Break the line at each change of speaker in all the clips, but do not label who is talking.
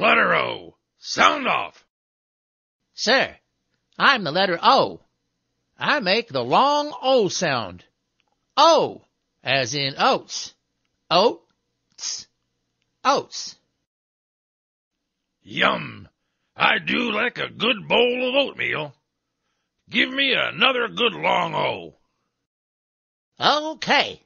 Letter O. Sound off.
Sir, I'm the letter O. I make the long O sound. O, as in oats. Oats. Oats.
Yum! I do like a good bowl of oatmeal. Give me another good long O.
Okay.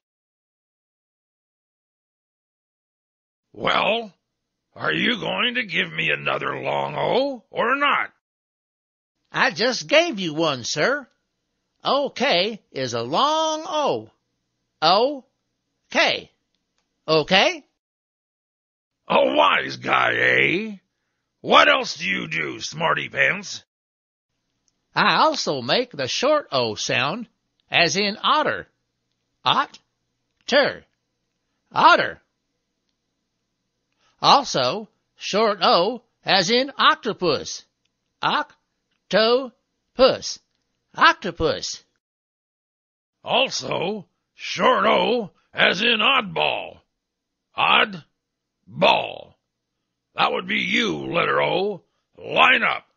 Well, are you going to give me another long O or not?
I just gave you one, sir. Okay is a long O. O-K. Okay?
A wise guy, eh? What else do you do, smarty pants?
I also make the short O sound, as in otter. Ot-ter. Otter. Also, short O, as in octopus. Oct-to-puss. Octopus.
Also, short O as in oddball. Odd ball. That would be you, letter O. Line up.